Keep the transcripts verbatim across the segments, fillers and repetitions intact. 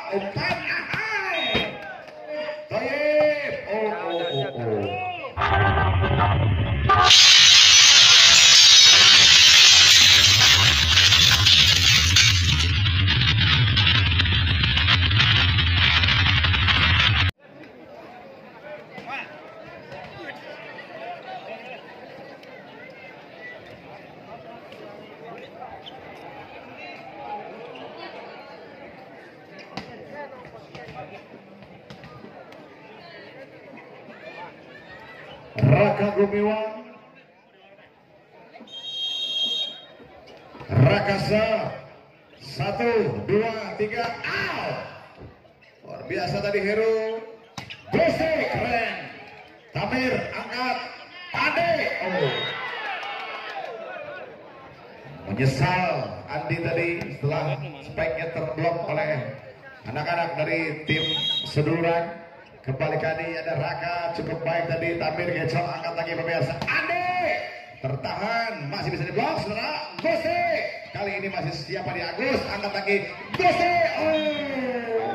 umpan ahai Toyib. Oh oh oh oh. Raka Gumiwang, Rakasa, satu, dua, tiga, out. Luar biasa tadi Heru, Gusti keren, Tamir angkat, Ade, oh. Menyesal Andi tadi setelah spike-nya terblok oleh anak-anak dari tim Seduluran. Kembali kali ada Raka cukup baik tadi, Tamir Gecol angkat lagi pemirsa. Ade tertahan, masih bisa diblok saudara. Gusti kali ini masih siapa di Agus, angkat lagi Gusti. Oh.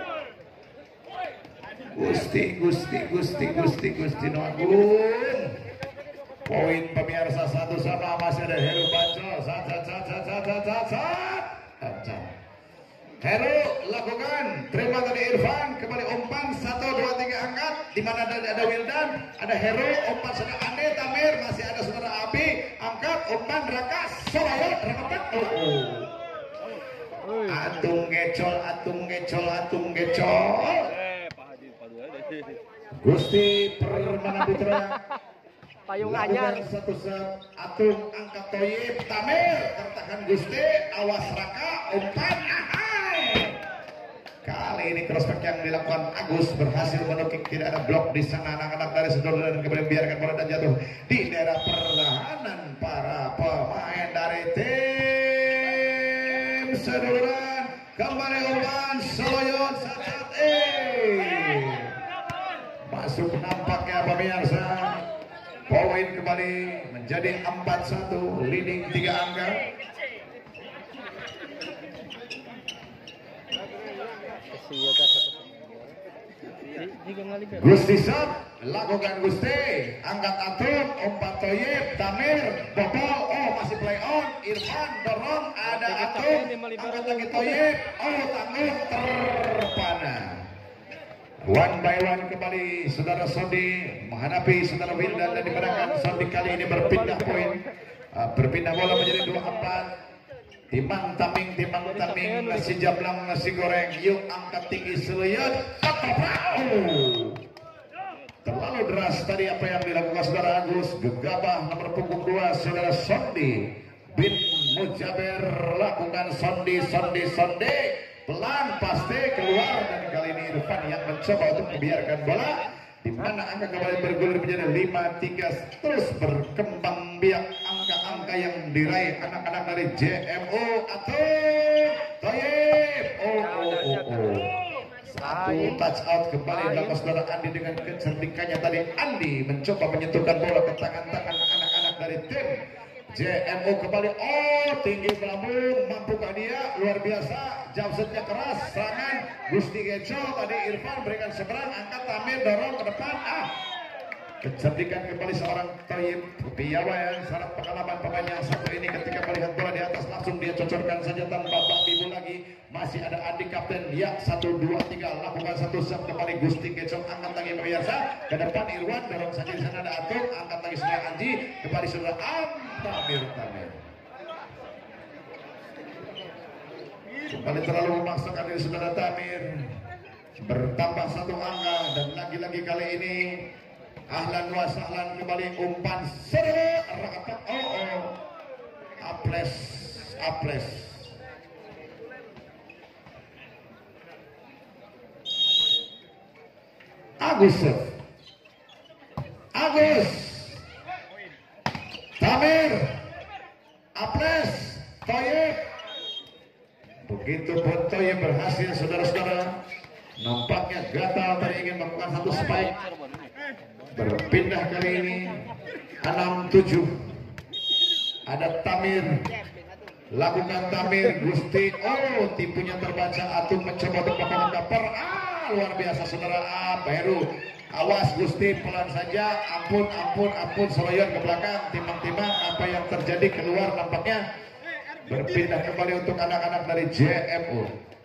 Gusti Gusti Gusti Gusti Gusti no Agung. Poin pemirsa satu sama, masih ada Heru Bancol. Sat sat sat sat sat sat sat sat. Heru lakukan, terima tadi Irfan, kembali umpan satu dua tiga angkat, di mana ada ada Wildan, ada Heru, umpan sudah Ande, Tamir, masih ada saudara Abi, angkat umpan Raka, Soraya, Raka, oh, oh. Atung Gecol, Atung Gecol, Atung Gecol. Gusti Permana Putra. Payung anyar. Satu set, Atung angkat Toyib, Tamir, tertahan Gusti, awas Raka, umpan ahai. Kali ini crossback yang dilakukan Agus berhasil menukik, tidak ada blok di sana anak-anak dari Seduluran, dan kemudian biarkan bola dan jatuh di daerah perlahanan para pemain dari tim Seduluran. Kembali umpan Soloyon saat eh masuk nampaknya pemirsa. Poin kembali menjadi empat satu, leading tiga angka. Gusti Sab lakukan Gusti, angkat Atung, umpan Toyib, Tamir, bobol, oh masih play on, Irfan dorong, ada Atung, angkat lagi Toyib, oh tanggung terpana. One by one kembali saudara Sondi menghadapi saudara Wildan, dan dimenangkan Sondi kali ini berpindah poin, uh, berpindah bola menjadi dua empat. Timang taming, timang taming, nasi jablang, nasi goreng, yuk angkat tinggi seluyut, oh. Terlalu deras tadi apa yang dilakukan saudara Agus, gegabah nomor punggung dua saudara Sondi bin Mujaber, lakukan Sondi, Sondi, Sondi, pelan pasti keluar, dan kali ini Irfan yang mencoba untuk membiarkan bola, di mana angka kembali bergulir menjadi lima tiga, terus berkembang biak angka-angka yang diraih anak-anak dari J M O atau Toyib. Oh, oh, oh, oh. Satu touch out kembali dapat saudara Andi dengan kecerdikannya tadi. Andi mencoba menyentuhkan bola ke tangan-tangan anak-anak dari tim J M O kembali. Oh, tinggi melambung, mampukah dia? Luar biasa, jump-shotnya keras, serangan Gusti Gecol tadi. Irfan berikan seberang, angkat Tamir, dorong ke depan. Ah, kecerdikan kembali seorang Toyib piawaian, syarat pengalaman pemain yang satu ini ketika melihat bola di atas langsung dia cocorkan saja tanpa bibu lagi. Masih ada Andi kapten, ya satu dua tiga, lakukan satu set kembali Gusti Gecol, angkat lagi pemirsa ke depan. Irwan dorong saja, di sana ada Atung, angkat lagi saudara Anji, kembali saudara Am Tamir, Tamir kembali terlalu memaksakan diri saudara Tamir, bertambah satu angka, dan lagi-lagi kali ini ahlan wa sahlan kembali umpan seru rapat. Oh oh, aples aples. Agus Agus Tamir, aples Toyib. Begitu pun Toyib berhasil saudara-saudara, nampaknya gatal tadi ingin melakukan satu spike. Berpindah kali ini enam tujuh, ada Tamir, lakukan Tamir, Gusti, oh tipunya terbaca, Atung mencoba untuk melakukan luar biasa saudara. Ah, Heru, awas Gusti, pelan saja. Ampun, ampun, ampun, seloyon ke belakang. Timang-timang apa yang terjadi keluar nampaknya. Berpindah kembali untuk anak-anak dari J M U.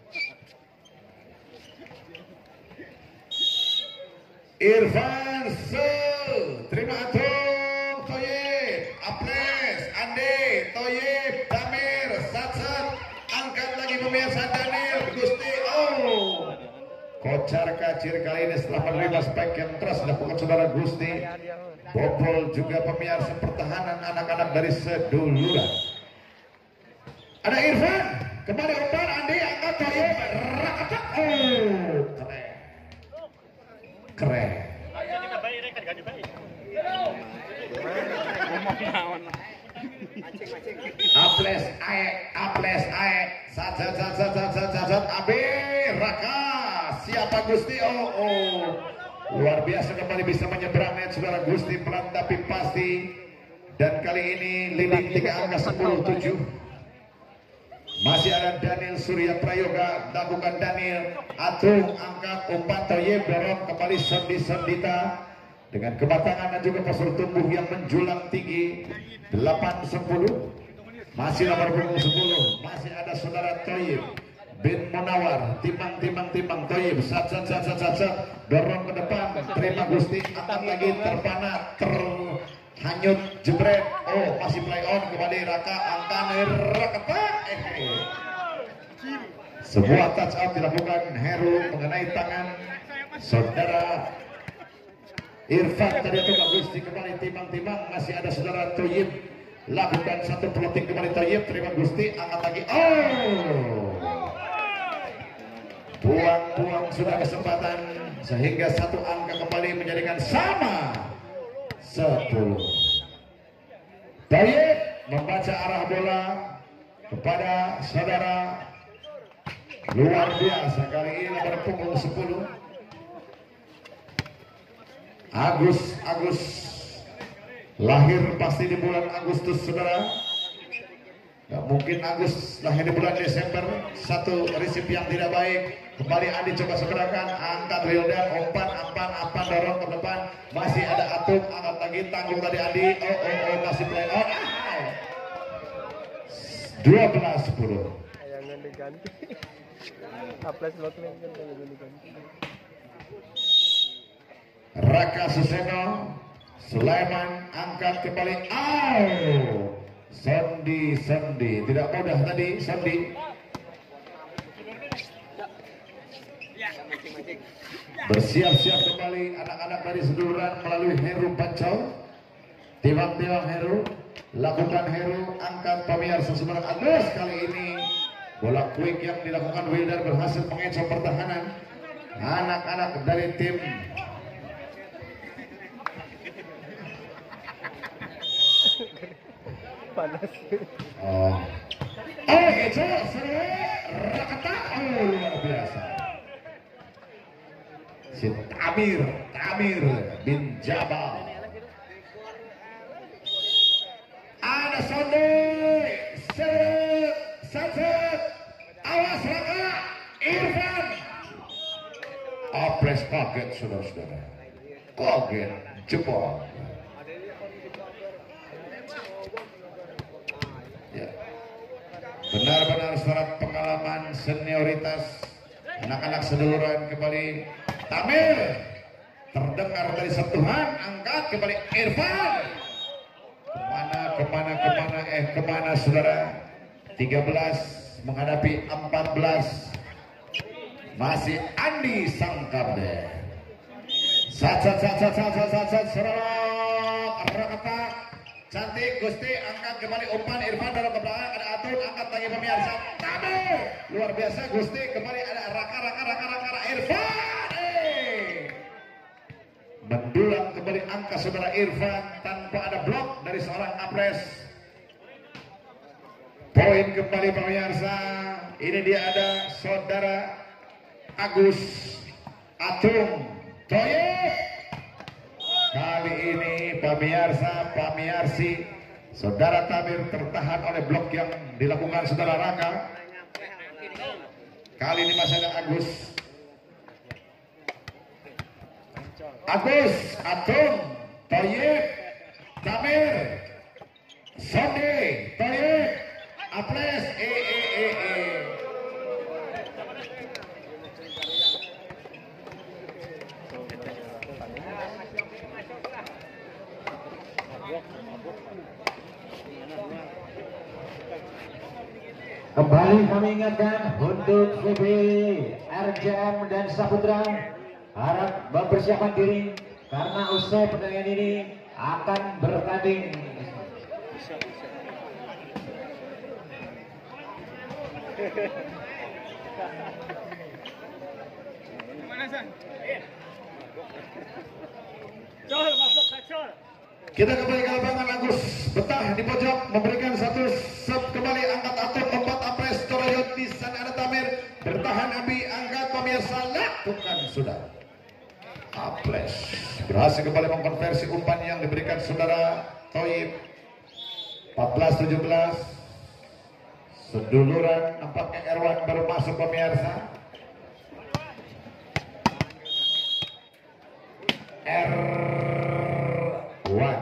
Irfan Se, terima atung, Toyib, Aples, Ande, Toyib, Damir, Satsat, angkat lagi pemirsa Daniel, Gusti, oh. Kocar kacir kali ini setelah menerima spike yang terus dilakukan saudara Gusti. Bobol juga pemirsa pertahanan anak-anak dari seduluran. Ada Irfan, kembali umpan, Andi, angkat Toyib, rakatak, oh, keren. Keren. Aples ae, aples ae, sajat sajat sajat sajat abe Raka. Siapa Gusti? Oh oh, luar biasa kembali bisa menyeberang net saudara Gusti, pelan tapi pasti. Dan kali ini leading tiga angka sepuluh tujuh. Masih ada Daniel Surya Prayoga, lakukan Daniel, Atung, angkat, umpan, Toyib, dorong kembali Sendi Sendita dengan kematangan dan juga postur tubuh yang menjulang tinggi. Delapan sepuluh, masih nomor punggung sepuluh, masih ada saudara Toyib bin Munawar, timang timang timang Toyib, sat sat sat sat sat, sat. Dorong ke depan, terima Gusti, angkat lagi, terpana, terhanyut, jebret, oh masih play on kembali Raka, angkat Raka. Sebuah touch out dilakukan Heru mengenai tangan saudara Irfan. Tadi itu Gusti kembali timang-timang, masih ada saudara Toyib, lakukan satu peloting kembali Toyib, terima Gusti, angkat lagi, oh buang-buang sudah kesempatan sehingga satu angka kembali menjadikan sama sepuluh. Toyib membaca arah bola kepada saudara, luar biasa kali ini nomor punggung sepuluh Agus. Agus lahir pasti di bulan Agustus saudara, gak mungkin Agus lahir di bulan Desember. Satu resip yang tidak baik, kembali Andi coba segerakan, angkat Wildan, umpan, ampan, ampan, dorong ke depan, masih ada Atung, angkat lagi, tanggung tadi Andi, oh oh oh masih play on. Dua belas sepuluh. Jangan diganti. Aples lotnya kan jangan diganti. Raka Suseno, Sulaiman angkat kembali. Oh, Sendi Sendi tidak mudah tadi Sendi. Bersiap-siap kembali anak-anak dari seduluran melalui Heru Pancau. Tiwang-tiwang Heru, lakukan Heru, angkat pemirsa seberang Agus. Kali ini bola quick yang dilakukan Wildan berhasil mengecoh pertahanan anak-anak dari tim panas. Oh, oh itu seru, rakata, oh luar biasa. Si Tamir, Tamir bin Jabal. Ada Sonde, set, set, awas Raka, Irfan. Aples kaget saudara-saudara, kaget jebol. Ya, benar-benar syarat pengalaman senioritas anak-anak seduluran. Kembali Tamir, terdengar dari sentuhan, angkat kembali Irfan. Kemana, kemana, kemana, eh kemana saudara? tiga belas menghadapi empat belas. Masih Andi Sangkabde. Sat sat sat sat sat sat sat sat serok rakata. Cantik Gusti, angkat kembali umpan Irfan dorong ke belakang, ada Atur, angkat lagi pemirsa. Tamir, luar biasa Gusti, kembali ada Raka Raka Raka Raka, Raka Irfan. Eh. Mendulang kembali angka saudara Irfan tanpa ada blok dari seorang Apres. Poin kembali pemirsa. Ini dia ada saudara Agus, Atung, Toyib. Kali ini pemirsa, pemirsi, saudara Tamir tertahan oleh blok yang dilakukan saudara Raka. Kali ini masih ada Agus. Agus, Atung, Toyib, Damir, Sondi, Toyib, Aples, e e e e. Kembali kami ingatkan untuk V B R J M dan Saputra harap mempersiapkan diri karena usai pertandingan ini akan bertanding. Kita kembali ke lapangan. Agus betah di pojok memberikan satu set kembali, angkat atur empat Apres Toroyot, di sana ada Tamir bertahan, Abi angkat, pemirsa lakukan sudah. Apres berhasil kembali mengkonversi umpan yang diberikan saudara Toyib. Empat belas tujuh belas seduluran, nampaknya Erwan baru masuk pemirsa. Erwan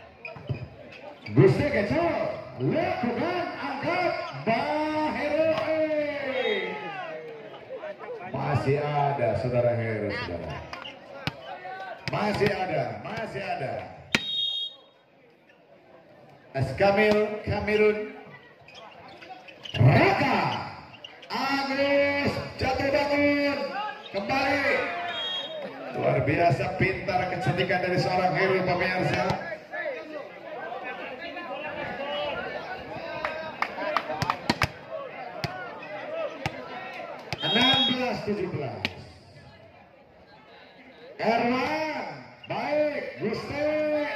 Gusti Kecil lakukan angkat Baheru, masih ada saudara Heru, saudara masih ada, masih ada. Askamil Kamirun Raka Agus jatuh bangun kembali. Luar biasa pintar kecantikan dari seorang Heru pemirsa. enam belas tujuh belas. Erwan baik, Gusti.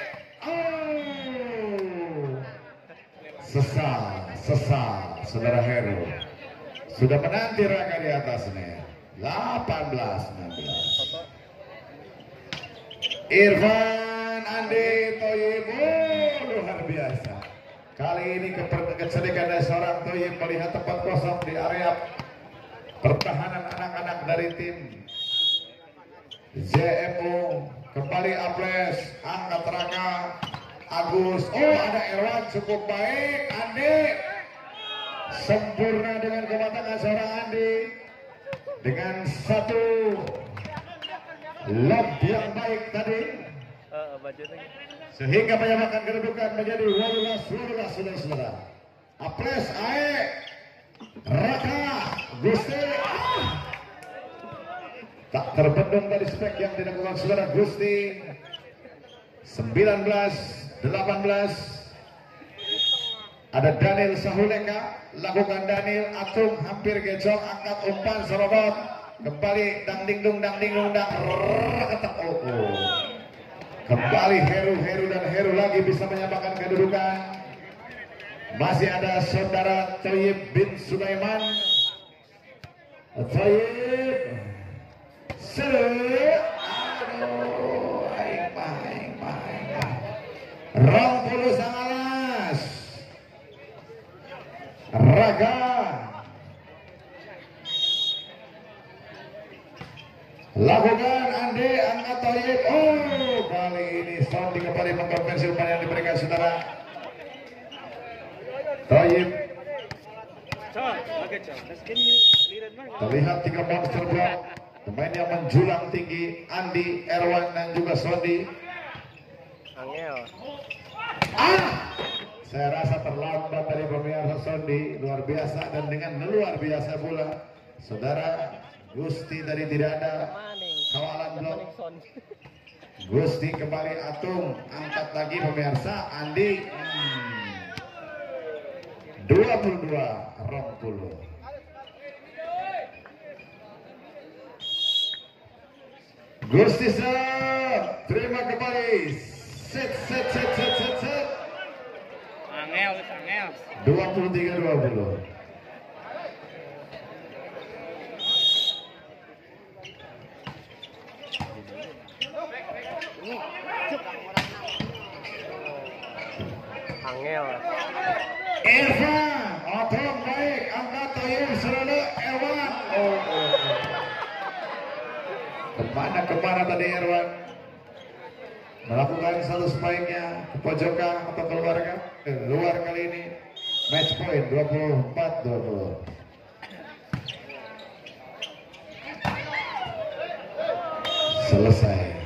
Oh, sesal, sesal saudara Heru. Sudah menanti Raka di atasnya. delapan belas enam belas. Irfan Andi Toyib, oh, luar biasa. Kali ini kecerdikan dari seorang Toyib melihat tempat kosong di area pertahanan anak-anak dari tim Z M U. Kembali Apres, angkat Raka, Agus, oh ada Erwan cukup baik, Andi sempurna dengan kematangan seorang Andi dengan satu lob yang baik tadi, sehingga menyamakan kedudukan menjadi dua belas dua belas saudara-saudara. Apres ae Raka Gusti, ah, tak terbendung dari spek yang dilakukan saudara Gusti. Sembilan belas delapan belas. Ada Daniel Sahuleka, lakukan Daniel. Atung hampir gecok, angkat umpan serobot kembali, dang ding dung dang ding dung dang ketak. Oh, oh. Kembali Heru, Heru dan Heru lagi bisa menyamakan kedudukan. Masih ada saudara Toyib bin Sulaiman. Toyib se aduh aing mah aing mah aing mah rong puluh sangalas Raga lakukan Andi, angkat Toyib. Oh, kali ini Sondi kembali mengkonversi umpan yang diberikan saudara Toyib. Terlihat tiga monster block, pemain yang menjulang tinggi, Andi, Erwan dan juga Sondi. Ah, saya rasa terlambat dari pemirsa Sondi, luar biasa, dan dengan luar biasa pula saudara Gusti tadi tidak ada kawalan blok. Gusti kembali Atung, angkat lagi pemirsa Andi. Hmm. dua puluh dua rong puluh. Gusti set, terima kembali. Set set set set set set. Angel, angel. dua puluh tiga dua puluh. Angel. Irfan, Atom baik, angkat Toyib selalu Erwan. Oh, oh, oh. Kemana kemana tadi Erwan? melakukan satu spike-nya ke pojokan atau keluar keluar kali ini. Match point dua puluh empat dua puluh. Selesai.